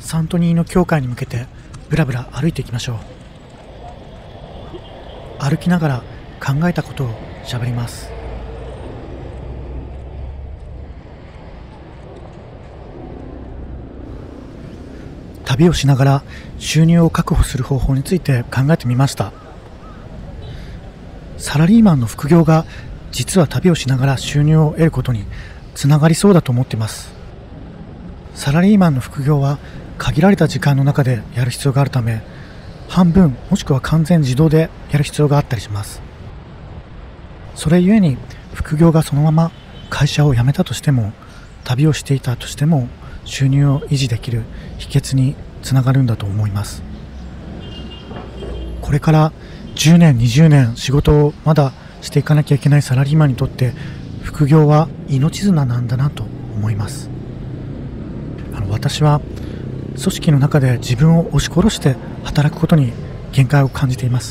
サントニーノ教会に向けてぶらぶら歩いていきましょう。歩きながら考えたことをしゃべります。旅をしながら収入を確保する方法について考えてみました。サラリーマンの副業が実は旅をしながら収入を得ることにつながりそうだと思っています。サラリーマンの副業は限られた時間の中でやる必要があるため、半分もしくは完全自動でやる必要があったりします。それゆえに副業がそのまま会社を辞めたとしても、旅をしていたとしても収入を維持できる秘訣につながるんだと思います。これから10年20年仕事をまだしていかなきゃいけないサラリーマンにとって副業は命綱なんだなと思います。私は組織の中で自分を押し殺して働くことに限界を感じています。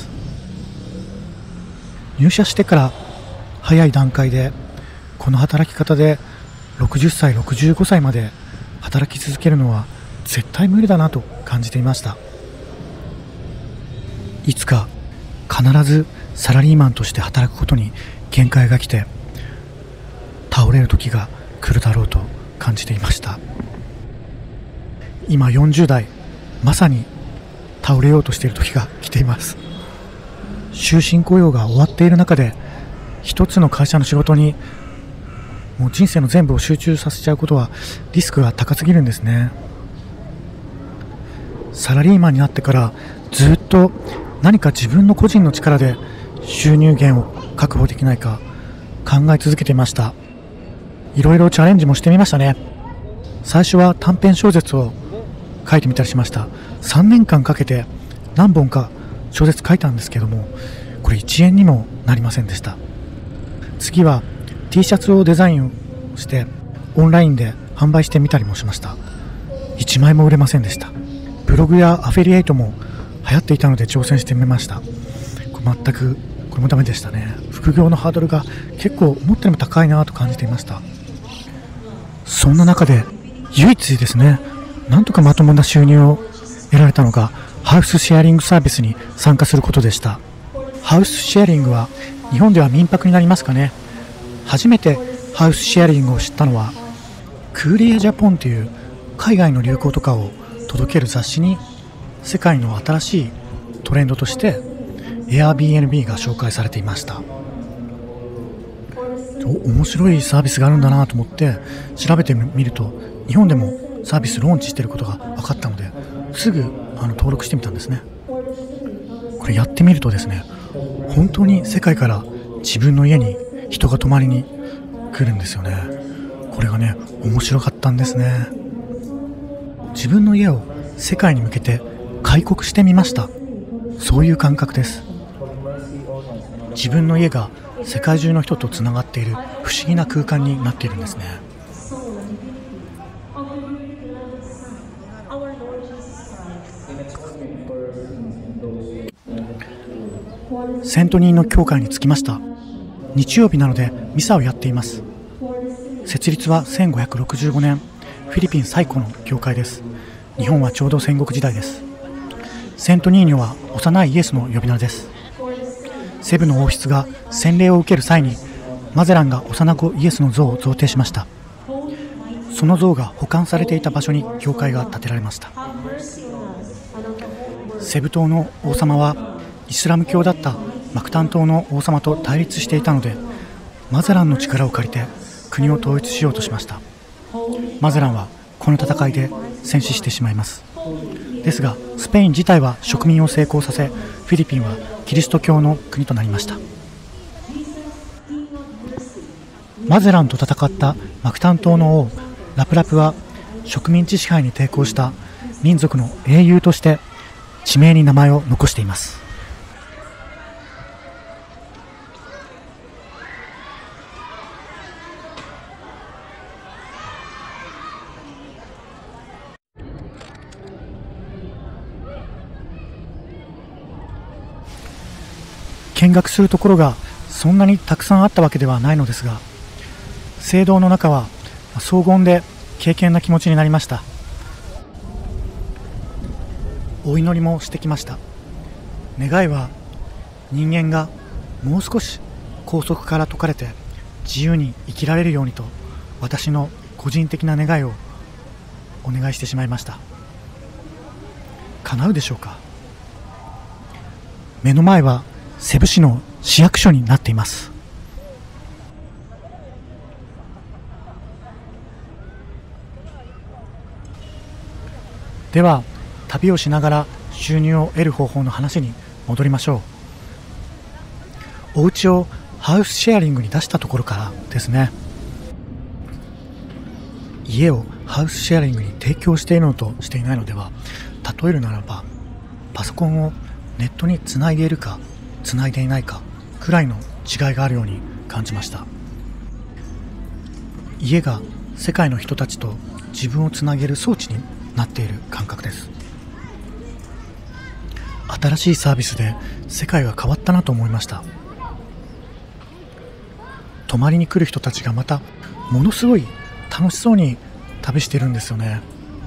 入社してから早い段階でこの働き方で60歳65歳まで働き続けるのは絶対無理だなと感じていました。いつか必ずサラリーマンとして働くことに限界が来て倒れる時が来るだろうと感じていました。今40代、まさに倒れようとしている時が来ています。終身雇用が終わっている中で一つの会社の仕事にもう人生の全部を集中させちゃうことはリスクが高すぎるんですね。サラリーマンになってからずっと何か自分の個人の力で収入源を確保できないか考え続けていました。いろいろチャレンジもしてみましたね。最初は短編小説を書いてみたりしました。3年間かけて何本か小説書いたんですけども、これ1円にもなりませんでした。次は T シャツをデザインしてオンラインで販売してみたりもしました。1枚も売れませんでした。ブログやアフィリエイトも流行っていたので挑戦してみました。全くこれもダメでしたね。副業のハードルが結構思ったよりも高いなと感じていました。そんな中で唯一ですね、なんとかまともな収入を得られたのがハウスシェアリングサービスに参加することでした。ハウスシェアリングは日本では民泊になりますかね。初めてハウスシェアリングを知ったのはクーリエジャポンという海外の流行とかを届ける雑誌に世界の新しいトレンドとして Airbnb が紹介されていました。面白いサービスがあるんだなと思って調べてみると、日本でもサービスローンチしていることが分かったので、すぐ登録してみたんですね。これやってみるとですね、本当に世界から自分の家に人が泊まりに来るんですよね。これがね、面白かったんですね。自分の家を世界に向けて開国してみました。そういう感覚です。自分の家が世界中の人とつながっている不思議な空間になっているんですね。セントニーノ教会に着きました。日曜日なのでミサをやっています。設立は1565年、フィリピン最古の教会です。日本はちょうど戦国時代です。セントニーニョは幼いイエスの呼び名です。セブの王室が洗礼を受ける際にマゼランが幼子イエスの像を贈呈しました。その像が保管されていた場所に教会が建てられました。セブ島の王様はイスラム教だったマクタン島の王様と対立していたので、マゼランの力を借りて国を統一しようとしました。マゼランはこの戦いで戦死してしまいます。ですがスペイン自体は植民を成功させ、フィリピンはキリスト教の国となりました。マゼランと戦ったマクタン島の王ラプラプは植民地支配に抵抗した民族の英雄として地名に名前を残しています。見学するところがそんなにたくさんあったわけではないのですが、聖堂の中は荘厳で敬虔な気持ちになりました。 お祈りもしてきました。願いは人間がもう少し拘束から解かれて自由に生きられるようにと、私の個人的な願いをお願いしてしまいました。叶うでしょうか。目の前はセブ市の市役所になっています。では旅をしながら収入を得る方法の話に戻りましょう。お家をハウスシェアリングに出したところからですね。家をハウスシェアリングに提供しているのとしていないのでは、例えるならばパソコンをネットにつないでいるかつないでいないかくらいの違いがあるように感じました。家が世界の人たちと自分をつなげる装置になっている感覚です。新しいサービスで世界が変わったなと思いました。泊まりに来る人たちがまたものすごい楽しそうに旅してるんですよね。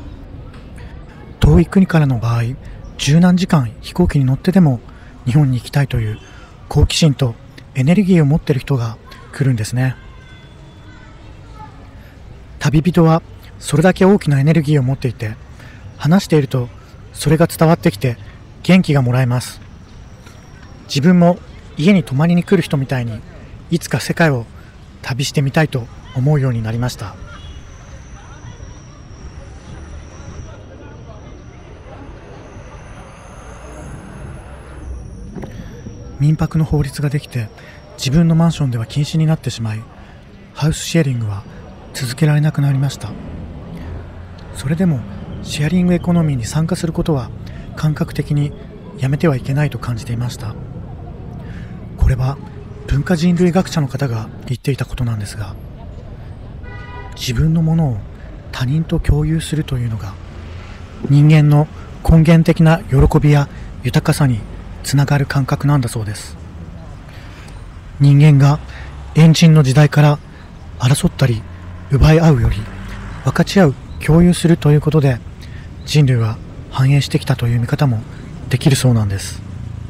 遠い国からの場合、十何時間飛行機に乗ってでも日本に行きたいという好奇心とエネルギーを持っている人が来るんですね。旅人はそれだけ大きなエネルギーを持っていて、話しているとそれが伝わってきて元気がもらえます。自分も家に泊まりに来る人みたいにいつか世界を旅してみたいと思うようになりました。民泊の法律ができて自分のマンションでは禁止になってしまい、ハウスシェアリングは続けられなくなりました。それでもシェアリングエコノミーに参加することは感覚的にやめてはいけないと感じていました。これは文化人類学者の方が言っていたことなんですが、自分のものを他人と共有するというのが人間の根源的な喜びや豊かさにつながる感覚なんだそうです。人間がエンジンの時代から争ったり奪い合うより分かち合う、共有するということで人類は繁栄してきたという見方もできるそうなんです。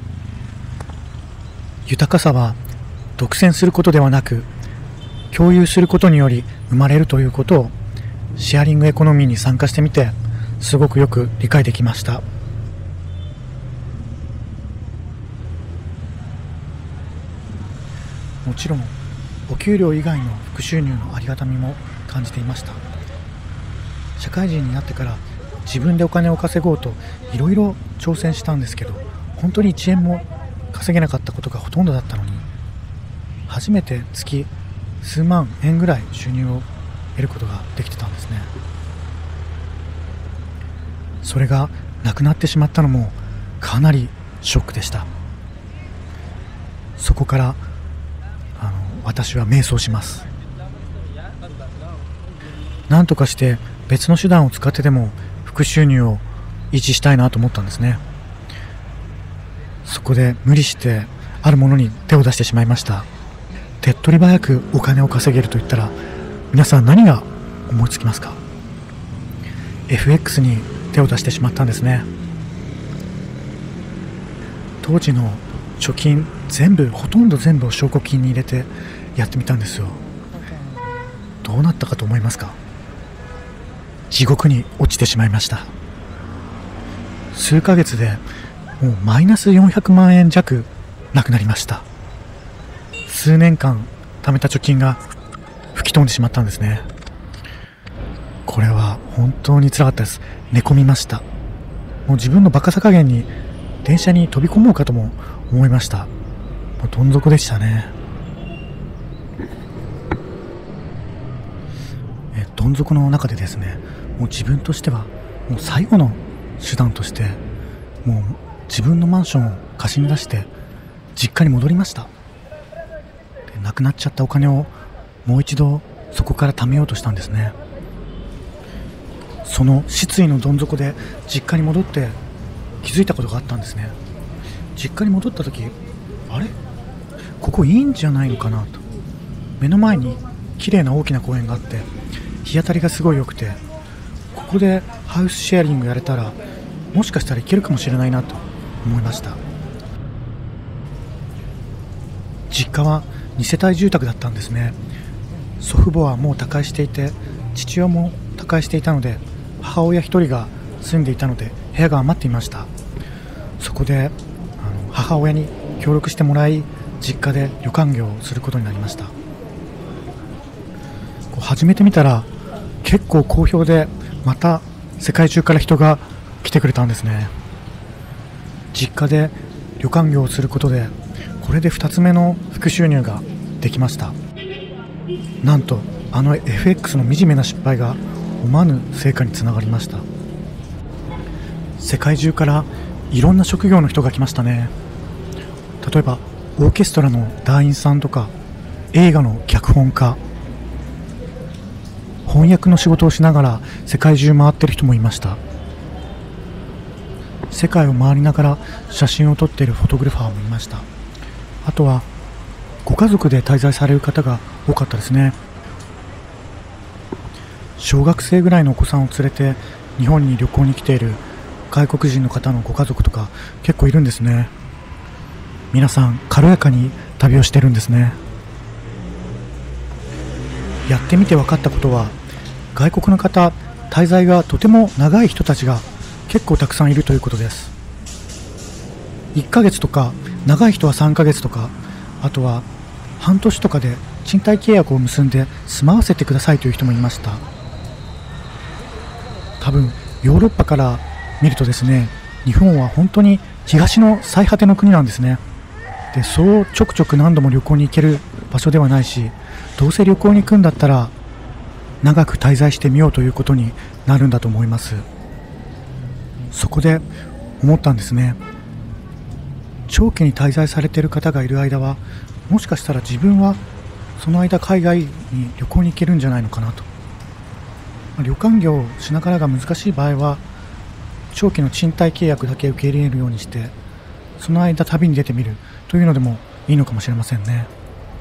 豊かさは独占することではなく共有することにより生まれるということをシェアリングエコノミーに参加してみてすごくよく理解できました。もちろんお給料以外の副収入のありがたみも感じていました。社会人になってから自分でお金を稼ごうといろいろ挑戦したんですけど、本当に1円も稼げなかったことがほとんどだったのに、初めて月数万円ぐらい収入を得ることができてたんですね。それがなくなってしまったのもかなりショックでした。そこから私は迷走します。なんとかして別の手段を使ってでも副収入を維持したいなと思ったんですね。そこで無理してあるものに手を出してしまいました。手っ取り早くお金を稼げると言ったら皆さん何が思いつきますか？ FX に手を出してしまったんですね。当時の貯金ほとんど全部を証拠金に入れてやってみたんですよ。どうなったかと思いますか？地獄に落ちてしまいました。数ヶ月でもうマイナス400万円弱なくなりました。数年間貯めた貯金が吹き飛んでしまったんですね。これは本当につらかったです。寝込みました。もう自分のバカさ加減に電車に飛び込もうかとも思いました。もうどん底でしたね。どん底の中でですね、もう自分としてはもう最後の手段としてもう自分のマンションを貸しに出して実家に戻りました。で、なくなっちゃったお金をもう一度そこから貯めようとしたんですね。その失意のどん底で実家に戻って気づいたことがあったんですね。実家に戻った時、あれここいいんじゃないのかなと。目の前に綺麗な大きな公園があって日当たりがすごい良くて、ここでハウスシェアリングやれたらもしかしたらいけるかもしれないなと思いました。実家は2世帯住宅だったんですね。祖父母はもう他界していて、父親も他界していたので、母親1人が住んでいたので部屋が余っていました。そこで母親に協力してもらい、実家で旅館業をすることになりました。始めてみたら結構好評で、また世界中から人が来てくれたんですね。実家で旅館業をすることで、これで2つ目の副収入ができました。なんとFX の惨めな失敗が思わぬ成果につながりました。世界中からいろんな職業の人が来ましたね。例えばオーケストラの団員さんとか、映画の脚本家、翻訳の仕事をしながら世界中回っている人もいました。世界を回りながら写真を撮っているフォトグラファーもいました。あとはご家族で滞在される方が多かったですね。小学生ぐらいのお子さんを連れて日本に旅行に来ている外国人の方のご家族とか結構いるんですね。皆さん軽やかに旅をしてるんですね。やってみて分かったことは、外国の方、滞在がとても長い人たちが結構たくさんいるということです。1ヶ月とか、長い人は3ヶ月とか、あとは半年とかで賃貸契約を結んで住まわせてくださいという人もいました。多分ヨーロッパから見るとですね、日本は本当に東の最果ての国なんですね。で、そうちょくちょく何度も旅行に行ける場所ではないし、どうせ旅行に行くんだったら長く滞在してみようということになるんだと思います。そこで思ったんですね。長期に滞在されている方がいる間は、もしかしたら自分はその間海外に旅行に行けるんじゃないのかなと。旅館業をしながらが難しい場合は、長期の賃貸契約だけ受け入れるようにして、その間旅に出てみるというのでもいいのかもしれませんね。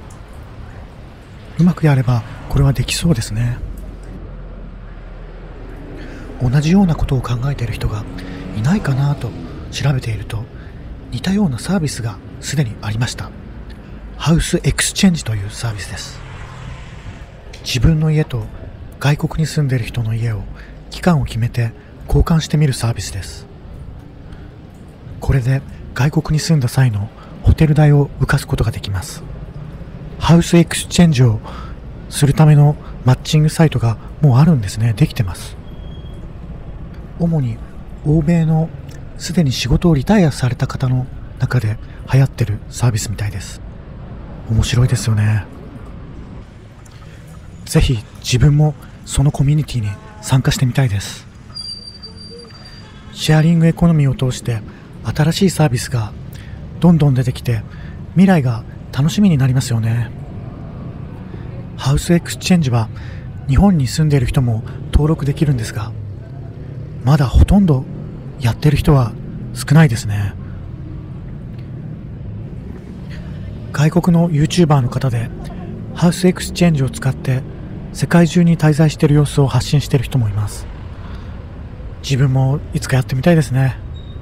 うまくやればこれはできそうですね。同じようなことを考えている人がいないかなと調べていると、似たようなサービスがすでにありました。ハウスエクスチェンジというサービスです。自分の家と外国に住んでいる人の家を期間を決めて交換してみるサービスです。これで外国に住んだ際のホテル代を浮かすことができます。ハウスエクスチェンジをするためのマッチングサイトがもうあるんですね。できてます。主に欧米のすでに仕事をリタイアされた方の中で流行ってるサービスみたいです。面白いですよね。ぜひ自分もそのコミュニティに参加してみたいです。シェアリングエコノミーを通して新しいサービスがどんどん出てきて、未来が楽しみになりますよね。ハウスエクスチェンジは日本に住んでいる人も登録できるんですが、まだほとんどやってる人は少ないですね。外国の YouTuber の方でハウスエクスチェンジを使って世界中に滞在している様子を発信している人もいます。自分もいつかやってみたいですね。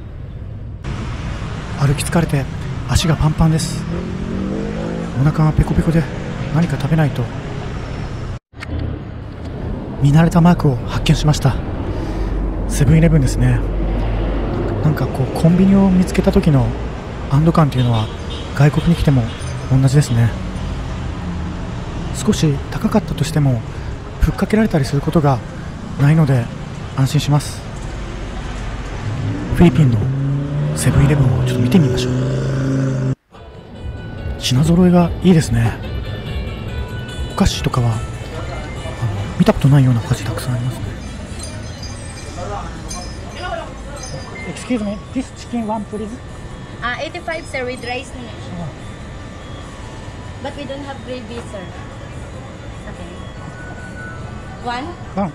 歩き疲れて足がパンパンです。お腹がペコペコで何か食べないと。見慣れたマークを発見しました。セブンイレブンですね。なんかこうコンビニを見つけた時の安堵感というのは外国に来ても同じですね。少し高かったとしてもふっかけられたりすることがないので安心します。フィリピンのセブンイレブンをちょっと見てみましょう。品揃えがいいですね。お菓子とかは見たことないようなお菓子たくさんありますね。Excuse me, this chicken one please. 85 sir with rice na. But we don't have gravy sir. Okay. One? One.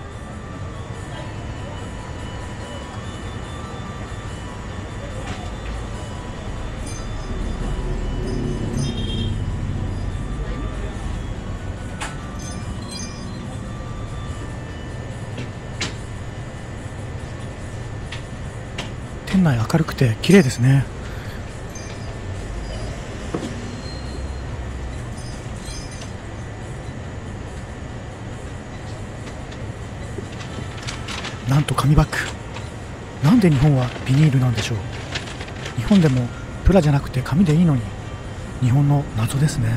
店内明るくて綺麗ですね。なんと紙バッグ。なんで日本はビニールなんでしょう。日本でもプラじゃなくて紙でいいのに、日本の謎ですね。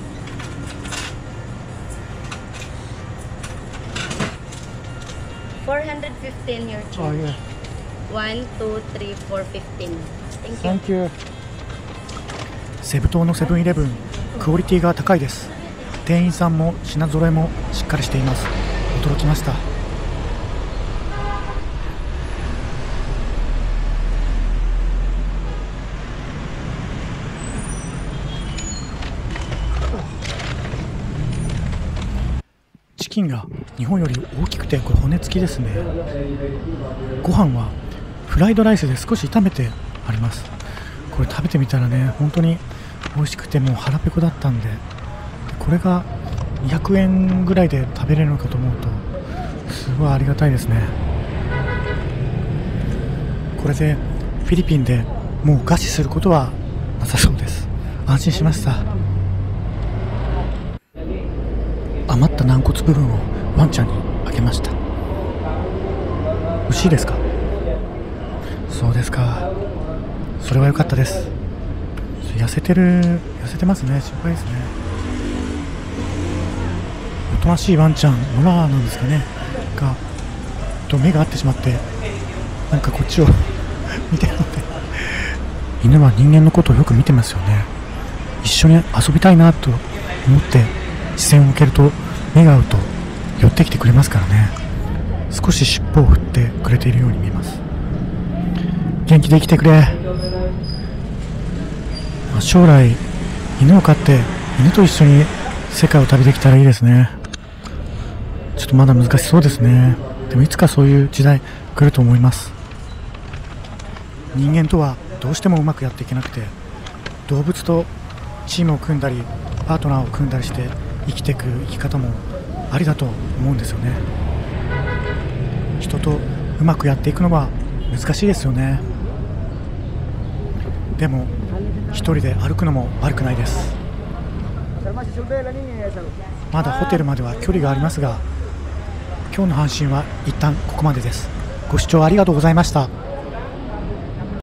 415 your change. 1, 2, 3, 4, 15. Thank you. セブ島のセブンイレブン、クオリティが高いです。店員さんも品揃えもしっかりしています。驚きました。チキンが日本より大きくて、これ骨付きですね。ご飯はフライドライスで少し炒めてあります。これ食べてみたらね、本当に美味しくて、もう腹ペコだったんで、これが200円ぐらいで食べれるのかと思うとすごいありがたいですね。これでフィリピンでもう餓死することはなさそうです。安心しました。余った軟骨部分をワンちゃんにあげました。美味しいですか？そうですか。それは良かったです。痩せてますね。心配ですね。おとなしいワンちゃん、ノラなんですかね、がと目が合ってしまって、なんかこっちを見てるので、犬は人間のことをよく見てますよね。一緒に遊びたいなと思って視線を向けると、目が合うと寄ってきてくれますからね。少し尻尾を振ってくれているように見えます。元気で生きてくれ。将来犬を飼って犬と一緒に世界を旅できたらいいですね。ちょっとまだ難しそうですね。でもいつかそういう時代来ると思います。人間とはどうしてもうまくやっていけなくて、動物とチームを組んだりパートナーを組んだりして生きていく生き方もありだと思うんですよね。人とうまくやっていくのは難しいですよね。でも一人で歩くのも悪くないです。まだホテルまでは距離がありますが、今日の配信は一旦ここまでです。ご視聴ありがとうございました。